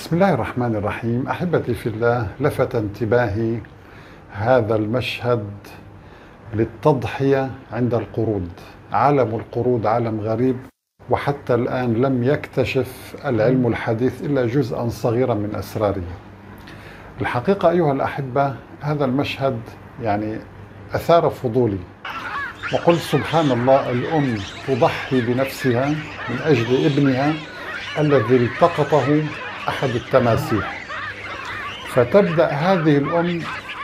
بسم الله الرحمن الرحيم. أحبتي في الله، لفت انتباهي هذا المشهد للتضحية عند القرود. عالم القرود عالم غريب، وحتى الآن لم يكتشف العلم الحديث إلا جزءا صغيرا من أسراره. الحقيقة أيها الأحبة، هذا المشهد أثار فضولي، وقلت سبحان الله، الأم تضحي بنفسها من أجل ابنها الذي التقطه أحد التماسيح. فتبدأ هذه الأم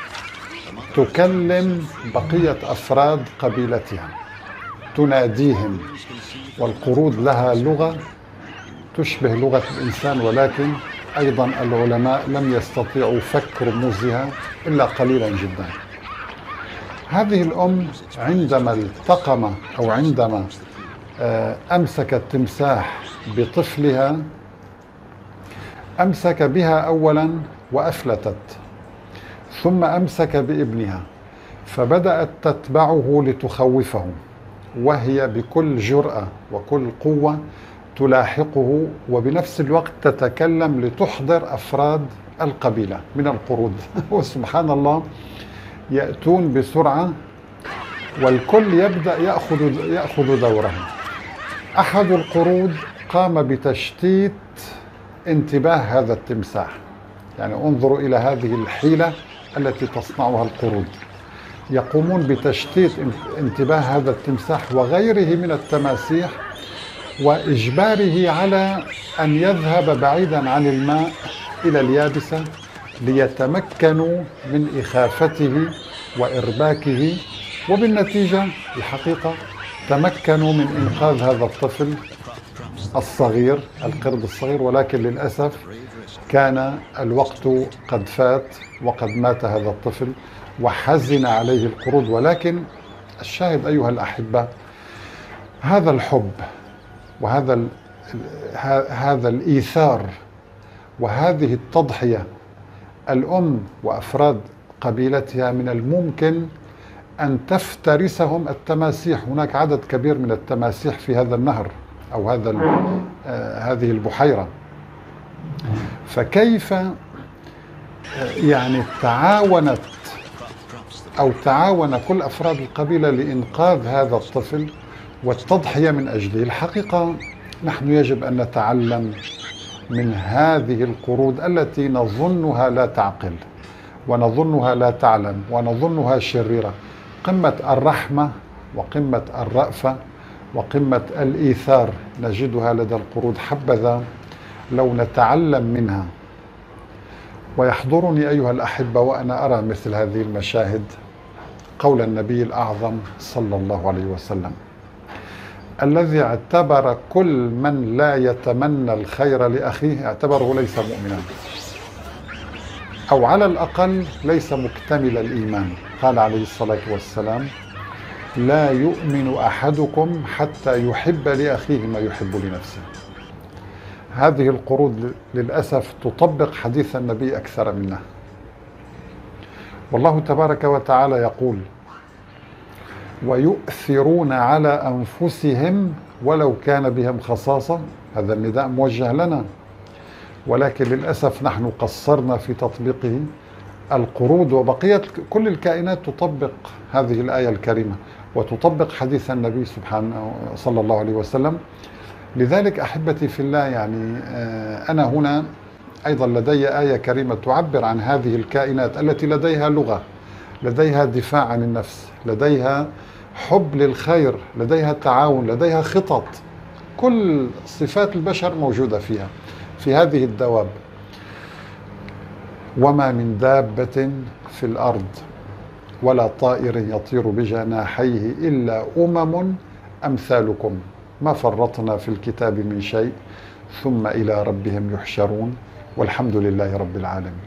تكلم بقية أفراد قبيلتها، تناديهم، والقرود لها لغة تشبه لغة الإنسان، ولكن أيضا العلماء لم يستطيعوا فك رموزها إلا قليلا جدا. هذه الأم عندما التقم أو عندما أمسك التمساح بطفلها، أمسك بها أولا وأفلتت، ثم أمسك بابنها، فبدأت تتبعه لتخوفه، وهي بكل جرأة وكل قوة تلاحقه، وبنفس الوقت تتكلم لتحضر أفراد القبيلة من القرود. وسبحان الله، يأتون بسرعة والكل يبدأ يأخذ دوره. أحد القرود قام بتشتيت انتباه هذا التمساح. انظروا إلى هذه الحيلة التي تصنعها القرود. يقومون بتشتيت انتباه هذا التمساح وغيره من التماسيح، وإجباره على أن يذهب بعيدا عن الماء إلى اليابسة ليتمكنوا من إخافته وإرباكه، وبالنتيجة الحقيقة تمكنوا من إنقاذ هذا الطفل الصغير، القرد الصغير. ولكن للأسف كان الوقت قد فات وقد مات هذا الطفل، وحزن عليه القرود. ولكن الشاهد أيها الأحبة، هذا الحب وهذا هذا الإيثار وهذه التضحية، الأم وأفراد قبيلتها من الممكن أن تفترسهم التماسيح. هناك عدد كبير من التماسيح في هذا النهر أو هذه البحيرة. فكيف تعاون كل أفراد القبيلة لإنقاذ هذا الطفل والتضحية من أجله؟ الحقيقة نحن يجب أن نتعلم من هذه القرود التي نظنها لا تعقل، ونظنها لا تعلم، ونظنها شريرة. قمة الرحمة وقمة الرأفة وقمة الإيثار نجدها لدى القرود. حبذا لو نتعلم منها. ويحضرني أيها الأحبة وأنا أرى مثل هذه المشاهد قول النبي الأعظم صلى الله عليه وسلم، الذي اعتبر كل من لا يتمنى الخير لأخيه اعتبره ليس مؤمنا، أو على الأقل ليس مكتمل الإيمان. قال عليه الصلاة والسلام: لا يؤمن أحدكم حتى يحب لأخيه ما يحب لنفسه. هذه القرود للأسف تطبق حديث النبي أكثر منه. والله تبارك وتعالى يقول: ويؤثرون على أنفسهم ولو كان بهم خصاصة. هذا النداء موجه لنا، ولكن للأسف نحن قصرنا في تطبيقه. القرود وبقية كل الكائنات تطبق هذه الآية الكريمة وتطبق حديث النبي سبحانه صلى الله عليه وسلم. لذلك أحبتي في الله، أنا هنا أيضا لدي آية كريمة تعبر عن هذه الكائنات التي لديها لغة، لديها دفاع عن النفس، لديها حب للخير، لديها تعاون، لديها خطط. كل صفات البشر موجودة فيها، في هذه الدواب. وما من دابة في الأرض ولا طائر يطير بجناحيه إلا أمثالكم ما فرطنا في الكتاب من شيء ثم إلى ربهم يحشرون، والحمد لله رب العالمين.